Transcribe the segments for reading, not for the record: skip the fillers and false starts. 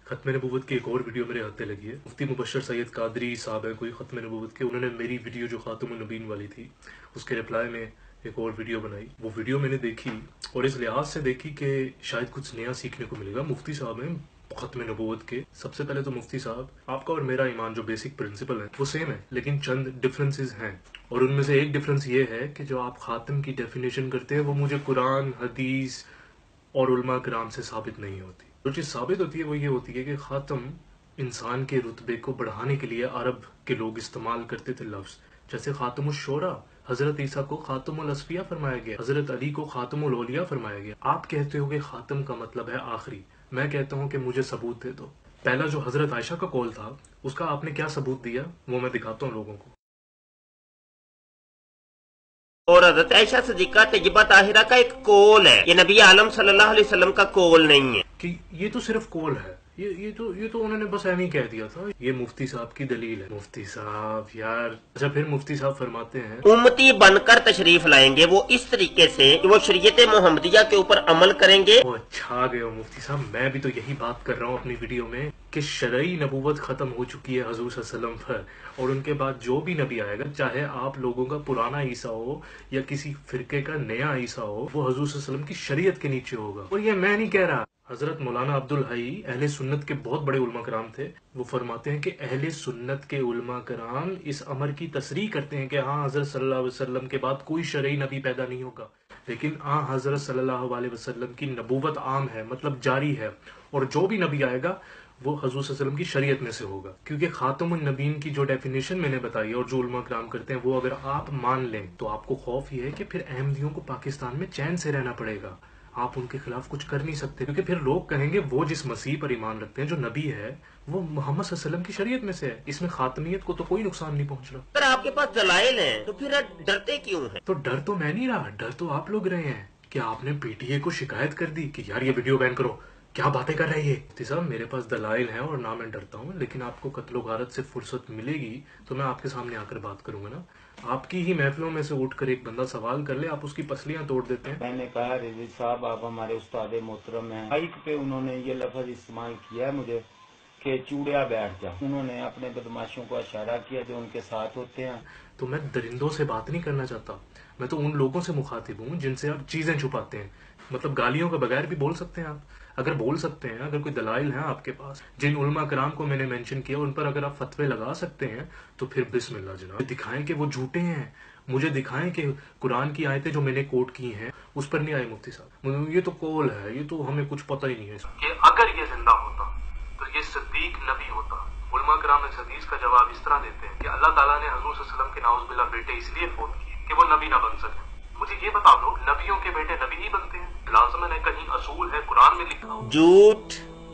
खत्म नबूवत की एक और वीडियो मेरे हाथे लगी है। मुफ्ती मुबशर सैयद कादरी साहब है कोई खत्म नबूवत के, उन्होंने मेरी वीडियो जो खातमुन-नबीयीन वाली थी उसके रिप्लाई में एक और वीडियो बनाई। वो वीडियो मैंने देखी और इस लिहाज से देखी कि शायद कुछ नया सीखने को मिलेगा। मुफ्ती साहब हैं खत्म नबूवत के। सबसे पहले तो मुफ्ती साहब, आपका और मेरा ईमान जो बेसिक प्रिंसिपल है वो सेम है, लेकिन चंद डिफरेंसेस हैं। और उनमें से एक डिफरेंस ये है कि जो आप खातम की डेफिनेशन करते हैं वो मुझे कुरान, हदीस और उलमा कराम से साबित नहीं होती। जो चीज़ साबित होती है वो ये होती है कि खातम इंसान के रुतबे को बढ़ाने के लिए अरब के लोग इस्तेमाल करते थे लफ्ज़, जैसे खातमुश-शोरा, हजरत ईसा को खातमुल-अस्फिया फरमाया गया, हजरत अली को खातमुल-औलिया फरमाया गया। आप कहते हो कि खातम का मतलब है आखिरी, मैं कहता हूँ कि मुझे सबूत दे दो। पहला जो हजरत आयशा का कौल था उसका आपने क्या सबूत दिया, वो मैं दिखाता हूँ लोगों को। और हज़रत आयशा सिद्दीक़ा तय्यबा ताहिरा का एक कौल है, ये नबी आलम सल्लल्लाहु अलैहि वसल्लम का कौल नहीं है कि ये तो सिर्फ कौल है, ये तो उन्होंने बस ऐਵੇਂ ही कह दिया था। ये मुफ्ती साहब की दलील है। मुफ्ती साहब यार, अच्छा फिर मुफ्ती साहब फरमाते हैं उम्मती बनकर तशरीफ लाएंगे वो इस तरीके से कि वो शरीयत मोहम्मदिया के ऊपर अमल करेंगे। ओ अच्छा गए हो मुफ्ती साहब, मैं भी तो यही बात कर रहा हूँ अपनी वीडियो में कि शरई नबूवत खत्म हो चुकी है हजूर सल्लल्लाहु अलैहि वसल्लम पर, और उनके बाद जो भी नबी आएगा, चाहे आप लोगों का पुराना ईसा हो या किसी फिरके का नया ईसा हो, वो हजूर सल्लल्लाहु अलैहि वसल्लम की शरीयत के नीचे होगा। और ये मैं नहीं कह रहा, हजरत मौलाना अब्दुल हई अहले सुन्नत के बहुत बड़े उलमा कराम थे, वो फरमाते हैं कि अहले सुन्नत के उलमा कराम इस अमर की तसरीह करते हैं कि हाँ हजरत सल्लल्लाहु अलैहि वसल्लम के बाद कोई शरई नबी पैदा नहीं होगा, लेकिन हजरत सल्लल्लाहु अलैहि वसल्लम की नबूवत आम है, मतलब जारी है, और जो भी नबी आएगा वो हजूर सल्लल्लाहु अलैहि वसल्लम की शरीयत में से होगा। क्योंकि खातमुन-नबीयीन की जो डेफिनेशन मैंने बताई और जो उलमा कराम करते हैं वो अगर आप मान लें तो आपको खौफ ये है कि फिर अहमदियों को पाकिस्तान में चैन से रहना पड़ेगा, आप उनके खिलाफ कुछ कर नहीं सकते, क्योंकि फिर लोग कहेंगे वो जिस मसीह पर ईमान रखते हैं, जो नबी है, वो मोहम्मद सल्लल्लाहु अलैहि वसल्लम की शरीयत में से है, इसमें खातमियत को तो कोई नुकसान नहीं पहुंच रहा। अगर आपके पास दलाइल हैं तो फिर डरते क्यों हैं? तो डर तो मैं नहीं रहा, डर तो आप लोग रहे हैं कि आपने पीटीए को शिकायत कर दी कि यार ये वीडियो बैन करो, क्या बातें कर रहे हैं ये। मुफ्ती साहब मेरे पास दलाइल हैं और ना मैं डरता हूँ, लेकिन आपको कत्लो गारत से फुर्सत मिलेगी तो मैं आपके सामने आकर बात करूंगा ना। आपकी ही महफिलों में से उठकर एक बंदा सवाल कर ले, आप उसकी पसलियां तोड़ देते हैं। मैंने कहा रिजवी साहब आप हमारे उस्ताद मोहतरम हैं, माइक पे उन्होंने ये लफ्ज इस्तेमाल किया है मुझे कि चूड़िया बैठ जा। उन्होंने अपने बदमाशों को इशारा किया जो उनके साथ होते हैं। तो मैं दरिंदों से बात नहीं करना चाहता, मैं तो उन लोगों से मुखातिब हूँ जिनसे आप चीजें छुपाते हैं। मतलब गालियों के बगैर भी बोल सकते हैं आप, अगर बोल सकते हैं, अगर कोई दलाइल है आपके पास, जिन उलमा कराम को मैंने मेंशन किया उन पर अगर आप फतवे लगा सकते हैं तो फिर बिस्मिल्लाह जनाब, दिखाएं कि वो झूठे हैं, मुझे दिखाएं कि कुरान की आयतें जो मैंने कोट की हैं उस पर नहीं आए मुफ्ती साहब। ये तो कौल है, ये तो हमें कुछ पता ही नहीं है कि अगर ये जिंदा होता तो ये सिद्दीक नबी होता। उलमा कराम इस हदीस का जवाब इस तरह देते हैं कि अल्लाह ताला ने हजूर सल्लल्लाहु अलैहि वसल्लम के नाउज़ुबिल्लाह बेटे इसलिए फोन किए कि वो नबी ना बन सके। मुझे ये बता दो, नबियों के बेटे नबी ही बनते हैं? लाज़िमन है कहीं असूल है कुरान में लिखा हो? झूठ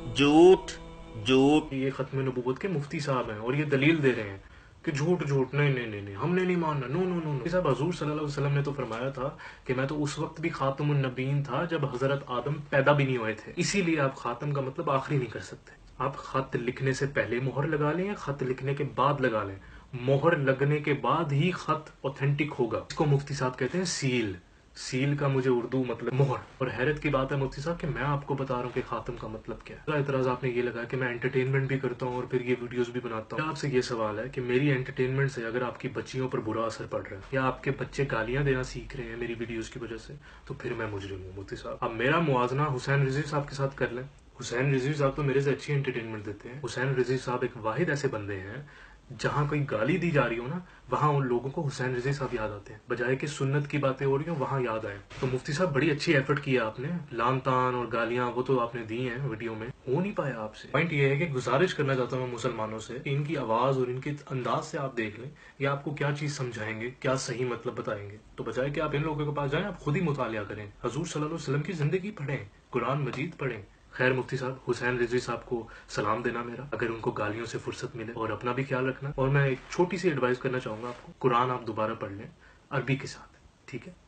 झूठ झूठ। ये खत्म नबूवत के मुफ्ती साहब हैं और ये दलील दे रहे हैं कि झूठ झूठ, नहीं नहीं नहीं नहीं हमने नहीं मानना, नो नो नो नो। साहब हजूर सल्लल्लाहु अलैहि वसल्लम ने तो फरमाया था कि मैं तो उस वक्त भी खातमुन-नबीयीन था जब हजरत आदम पैदा भी नहीं हुए थे। इसीलिए आप खातम का मतलब आखिरी नहीं कर सकते। आप खत लिखने से पहले मोहर लगा लें या खत लिखने के बाद लगा लें, मोहर लगने के बाद ही खत ऑथेंटिक होगा। इसको मुफ्ती साहब कहते हैं सील। सील का मुझे उर्दू मतलब मोहर। और हैरत की बात है मुफ्ती साहब कि मैं आपको बता रहा हूँ कि खातम का मतलब क्या है। एतराज आपने ये लगा कि मैं एंटरटेनमेंट भी करता हूँ और फिर ये वीडियोस भी बनाता हूँ। आपसे ये सवाल है कि मेरी एंटरटेनमेंट से अगर आपकी बच्चियों पर बुरा असर पड़ रहा है या आपके बच्चे गालियां देना सीख रहे हैं मेरी वीडियोस की वजह से, तो फिर मैं मुजरिम हूँ मुफ्ती साहब। अब मेरा मुआजना हुसैन रिजवी साहब के साथ कर लें। हुसैन रिजवी साहब तो मेरे से अच्छी एंटरटेनमेंट देते हैं। हुसैन रिजवी साहब एक वाहिद ऐसे बंदे हैं जहां कोई गाली दी जा रही हो ना, वहां उन लोगों को हुसैन रिजवी साहब याद आते हैं, बजाय कि सुन्नत की बातें हो रही हो वहां याद आए। तो मुफ्ती साहब बड़ी अच्छी एफर्ट किया आपने, लान तान और गालियां वो तो आपने दी हैं वीडियो में, हो नहीं पाया आपसे। पॉइंट ये है कि गुजारिश करना चाहता हूँ मुसलमानों से, इनकी आवाज और इनके अंदाज से आप देख लें ये आपको क्या चीज समझाएंगे, क्या सही मतलब बताएंगे। तो बजाय कि आप इन लोगों के पास जाएं, आप खुद ही मुतालिया करें, हजूर सल्लल्लाहु अलैहि वसल्लम की जिंदगी पढ़ें, कुरान मजीद पढ़ें। खैर मुफ्ती साहब, हुसैन रिजवी साहब को सलाम देना मेरा, अगर उनको गालियों से फुर्सत मिले, और अपना भी ख्याल रखना। और मैं एक छोटी सी एडवाइस करना चाहूंगा आपको, कुरान आप दोबारा पढ़ लें अरबी के साथ, ठीक है?